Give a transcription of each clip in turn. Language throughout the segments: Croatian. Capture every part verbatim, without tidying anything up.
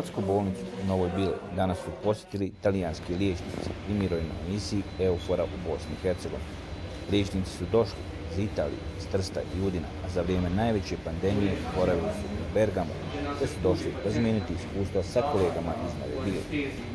Hrvatsku bolnicu u Novoj Bili danas su posjetili talijanski liječnici i mirovnoj misiji EUFOR-a u Bosni i Hercegovini. Liječnici su došli iz Italije, iz Trsta i Udina, a za vrijeme najveće pandemije boravili su u Bergamu, te su došli razmijeniti iskustva sa kolegama iz Nove Bile.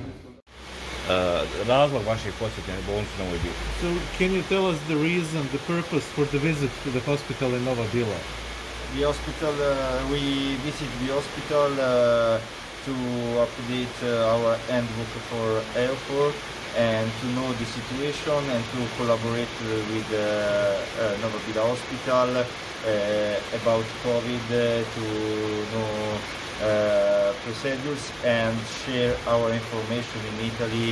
Uh, razlog vašeg posjeta na bolnicu u Novoj Bili? So, can you tell us the reason, the purpose for the visit to the hospital in Nova Bila? The hospital, uh, we visit the hospital uh, to update uh, our handbook for EUFOR and to know the situation and to collaborate with uh, uh, Nova Bila Hospital uh, about COVID, uh, to know uh, procedures and share our information in Italy,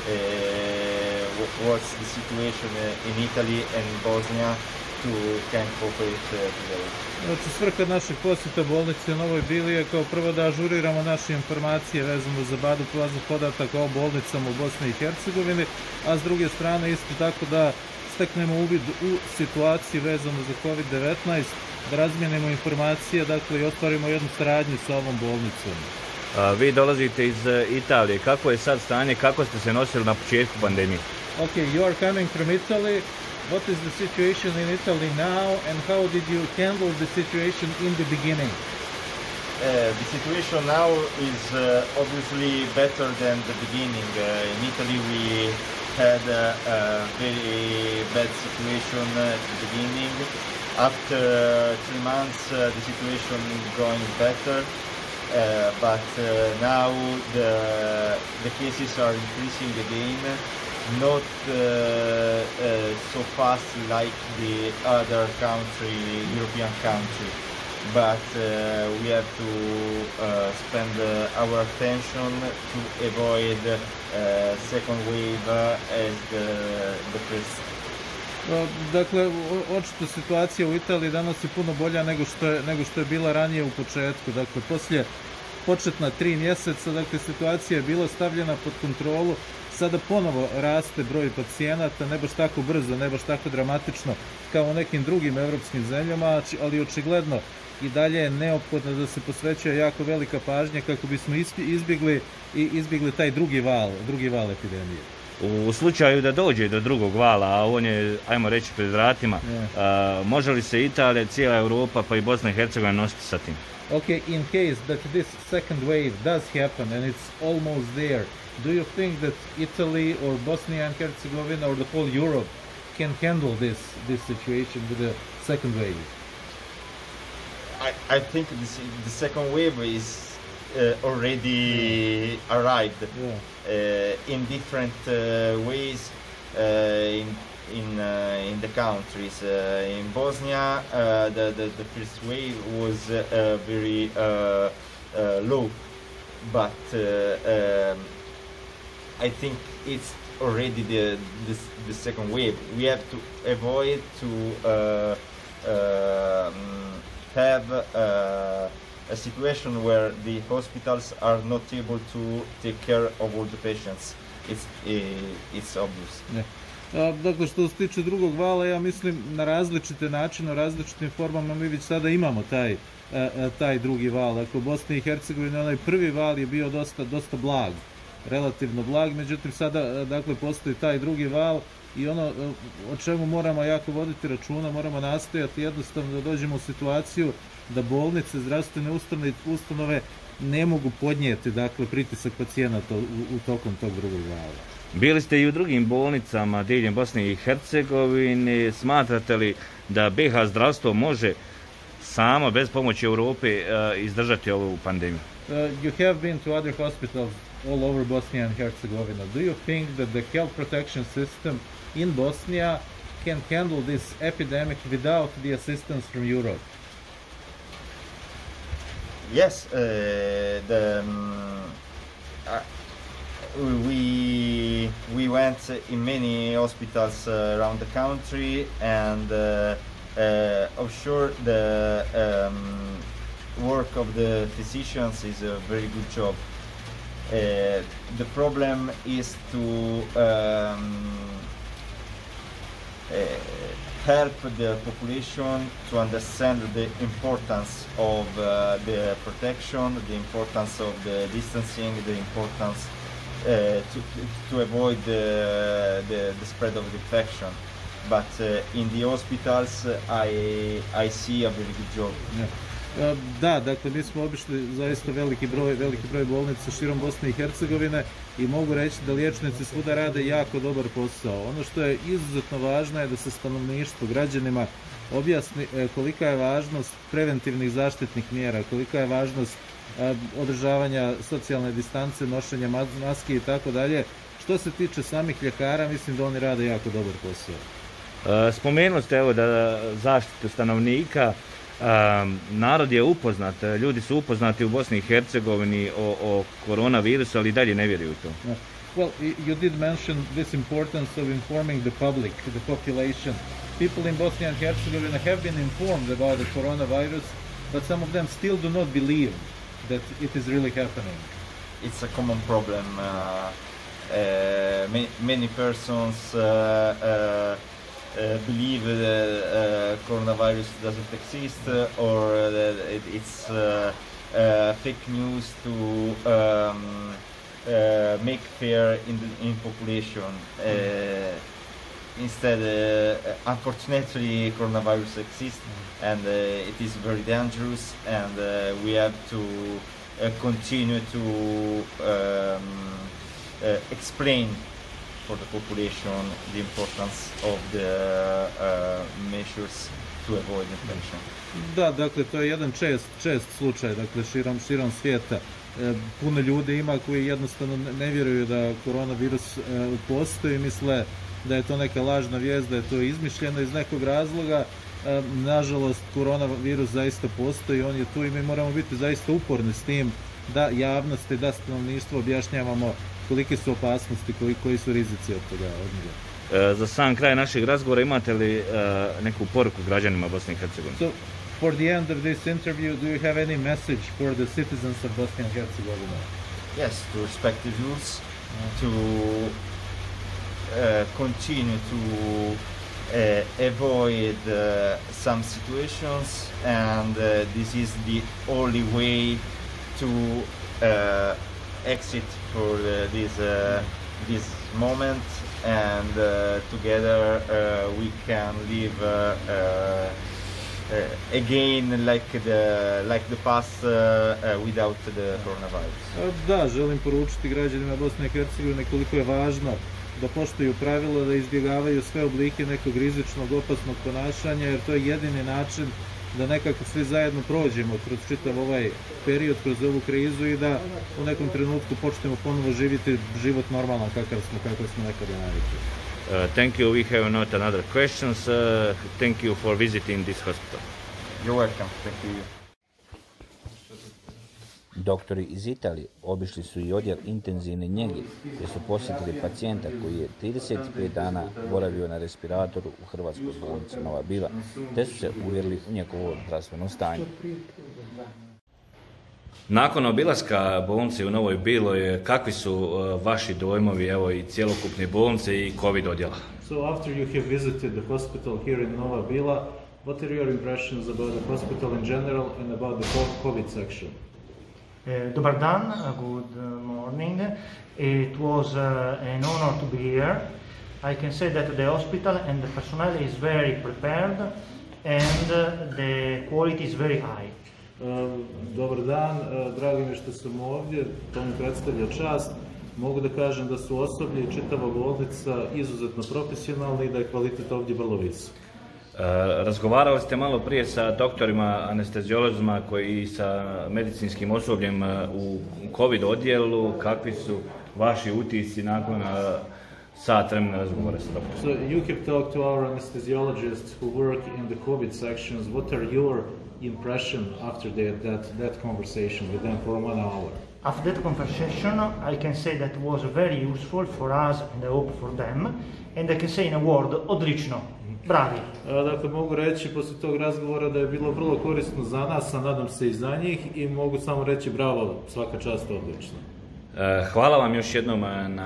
uh, what's the situation in Italy and Bosnia, to can cooperate uh, together. Znači, svrha našeg posjeta bolnici u Novoj Bili je kao prvo da ažuriramo naše informacije vezano za bazu podataka o bolnicama u Bosni i Hercegovini, a s druge strane isto tako da steknemo uvid u situaciju vezano za kovid devetnaest, da razmijenimo informacije, dakle i ostvarimo jednu saradnju sa ovom bolnicom. A, vi dolazite iz Italije. Kako je sad stanje, kako ste se nosili na početku pandemije? Okay, you are coming from Italy. What is the situation in Italy now, and how did you handle the situation in the beginning? Uh, the situation now is uh, obviously better than the beginning. Uh, in Italy we had a, a very bad situation at the beginning. After uh, three months uh, the situation is going better, uh, but uh, now the, the cases are increasing again. Not uh, uh, so fast like the other country, European country, but uh, we have to uh, spend uh, our attention to avoid uh, second wave uh, as the, the first. Dakle, očito situacija u Italiji danas je puno bolja nego što je, nego što je bila ranije u početku. Dakle, poslije početna tri mjeseca, dakle, situacija je bila stavljena pod kontrolu. Sada ponovo raste broj pacijenata, ne baš tako brzo, ne baš tako dramatično kao u nekim drugim evropskim zemljama, ali očigledno i dalje je neophodno da se posvećuje jako velika pažnja kako bismo izbjegli i izbjegli taj drugi val, drugi val epidemije. U slučaju da dođe do drugog vala, a on je, ajmo reći, pred vratima, yeah. uh, može li se Italija, cijela Europa pa i Bosna i Hercegovina nositi sa tim? Okay, in case that this second wave does happen and it's almost there, do you think that Italy or Bosnia and Herzegovina or the whole Europe can handle this this situation with the second wave? I, I think this, the second wave is uh, already yeah. arrived yeah. uh, in different uh, ways uh, in in uh, in the countries. Uh, in Bosnia, uh, the, the the first wave was uh, very uh, uh, low, but uh, um, I think it's already the, the the second wave. We have to avoid to uh, um, have uh, a situation where the hospitals are not able to take care of all the patients. It's it's obvious. Yeah. Dakle, što se tiče drugog vala, ja mislim na različite načine, u različitim formama mi već sada imamo taj, taj drugi val. Dakle, u Bosni i Hercegovini onaj prvi val je bio dosta, dosta blag, relativno blag, međutim sada dakle, postoji taj drugi val i ono o čemu moramo jako voditi računa, moramo nastojati jednostavno da dođemo u situaciju da bolnice, zdravstvene ustanove ne mogu podnijeti dakle, pritisak pacijenata u, u tokom tog drugog vala. Bili ste i u drugim bolnicama diljem Bosne i Hercegovine. Smatrate li da B iH zdravstvo može samo, bez pomoći Europe, izdržati ovu pandemiju? Uh, you have been to other hospitals all over Bosnia and Herzegovina. Do you think that the health protection system in Bosnia can handle this epidemic without the assistance from Europe? Yes, uh, the um, uh, we we went in many hospitals uh, around the country, and uh, uh, of sure the um, work of the physicians is a very good job. Uh, the problem is to um, uh, help the population to understand the importance of uh, the protection, the importance of the distancing, the importance uh, to, to avoid the, the, the spread of the infection. But uh, in the hospitals, I, I see a very good job. Yeah. Da, dakle, mi smo obišli zaista veliki broj, veliki broj bolnica širom Bosne i Hercegovine i mogu reći da liječnici svuda rade jako dobar posao. Ono što je izuzetno važno je da se stanovništvu, građanima objasni kolika je važnost preventivnih zaštitnih mjera, kolika je važnost održavanja socijalne distance, nošenja maski i tako dalje. Što se tiče samih ljekara, mislim da oni rade jako dobar posao. Spomenuli ste evo da zaštitu stanovnika, Um, narod je upoznat, ljudi su upoznati u Bosni i Hercegovini o, o koronavirusu, ali dalje ne vjeruju to. Yeah. Well, you did mention this importance of informing the public, the population. People in Bosnia and Herzegovina have been informed about the coronavirus, but some of them still do not believe that it is really happening. It's a common problem. Uh, uh, many, many persons uh, uh, Uh, believe that uh, coronavirus doesn't exist uh, or uh, that it, it's uh, uh, fake news to um, uh, make fear in the in population. Uh, instead, uh, unfortunately, coronavirus exists and uh, it is very dangerous, and uh, we have to uh, continue to um, uh, explain for the population the importance of the uh, measures to avoid infection. Da, dakle, to je jedan čest, čest slučaj, dakle, širom, širom svijeta. E, puno ljudi ima koji jednostavno ne vjeruju da koronavirus e, postoji, misle da je to neka lažna vijest, da je to izmišljeno iz nekog razloga. E, nažalost, koronavirus zaista postoji, on je tu i mi moramo biti zaista uporni s tim da javnosti, da stanovništvo objašnjavamo kolike su opasnosti, koji, koji su rizici od toga, od njega. E, za sam kraj našeg razgovora imate li e, neku poruku građanima Bosne i Hercegovine? So, for the end of this interview, do you have any message for the citizens of Bosnia and Herzegovina? Yes, to respect the rules, to uh, continue to uh, avoid uh, some situations, and uh, this is the only way to uh, exit for uh, this uh, this moment, and uh, together uh, we can live uh, uh, uh, again like the like the past uh, uh, without the coronavirus. Da, želim poručiti građanima Bosne i Hercegovine koliko je važno da poštuju pravila, da izbjegavaju sve oblike nekog rizičnog, opasnog ponašanja, jer to je jedini način da nekako svi zajedno prođemo kroz čitav ovaj period, kroz ovu krizu i da u nekom trenutku počnemo ponovo živjeti život normalno kakav smo, kakav smo nekada navikli. Uh, thank you. We have not another questions. Uh, thank you for visiting this hospital. You're welcome. Thank you. Doktori iz Italije obišli su i odjel intenzivne njege, gdje su posjetili pacijenta koji je trideset pet dana boravio na respiratoru u Hrvatskoj bolnici Nova Bila, te su se uvjerili u njegovo zdravstveno stanje. Nakon obilaska bolnice u Novoj Biloj, kakvi su uh, vaši dojmovi, evo, i cjelokupne bolnice i COVID odjela? So after you have visited the hospital here in Nova Bila, what are your impressions about the hospital in general and about the COVID section? Uh, Dobar dan, uh, good uh, morning. It was uh, an honor to be here. I can say that the hospital and the personnel is very prepared, and uh, the quality is very high. Uh, dobar dan, uh, drago mi je što sam ovdje, to mi predstavlja čast. Mogu da kažem da su osoblje i čitava bolnica izuzetno profesionalni i da je kvalitet ovdje vrlo visok. Uh, razgovarali ste malo prije sa doktorima, anesteziolozima koji i sa medicinskim osobljem uh, u COVID odjelu. Kakvi su vaši utisci nakon uh, sat vremena razgovora sa doktorom? So you have talked to our anesthesiologists who work in the COVID sections. What are your impression after that, that, that conversation with them for one hour? After that conversation, I can say that was very useful for us and I hope for them. And I can say in a word, odlično. Bravi. Dakle, mogu reći poslije tog razgovora da je bilo vrlo korisno za nas, a nadam se i za njih, i mogu samo reći bravo, svaka čast, odlično. Hvala vam još jednom na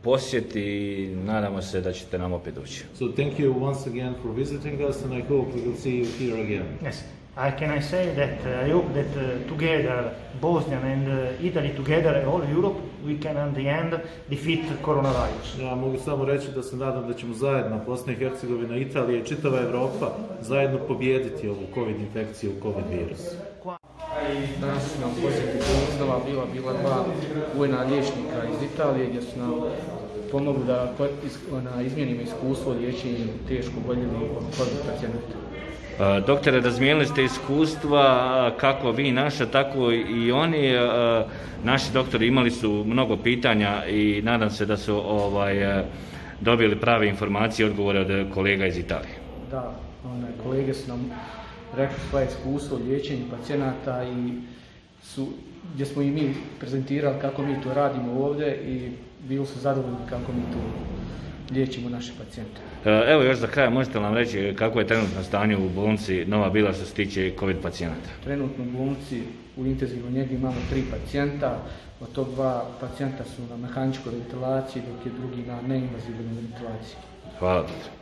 posjet i nadamo se da ćete nam opet doći. So thank you once again for visiting us, and I hope we will see you here again. Yes. I can I say that uh, I hope that uh, together, Bosnia and uh, Italy together, and all Europe, we can in the end defeat coronavirus. Ja mogu samo reći da se nadam da ćemo zajedno, Bosna i Hercegovina, Italija i čitava Evropa, zajedno pobijediti ovu COVID infekciju, COVID virus. Danas su nam posjeti Bosnova bila, bila dva vojna liječnika iz Italije gdje su nam pomogli da izmijenimo iskustvo liječenja teško oboljelih COVID pacijenata. Doktore, razmijenili ste iskustva kako vi naša, tako i oni. Naši doktori imali su mnogo pitanja i nadam se da su ovaj, dobili prave informacije i odgovore od kolega iz Italije. Da, one, kolege su nam rekli svoje iskustvo liječenja pacijenata i su, gdje smo i mi prezentirali kako mi to radimo ovdje i bili su zadovoljni kako mi to liječimo naše pacijente. Evo još za kraj, možete nam reći kako je trenutno stanje u bolnici Nova Bila što se tiče COVID pacijenata? Trenutno u bolnici u intenzivnoj njegi imamo tri pacijenta, od tog dva pacijenta su na mehaničkoj ventilaciji, dok je drugi na neinvazivnoj ventilaciji. Hvala.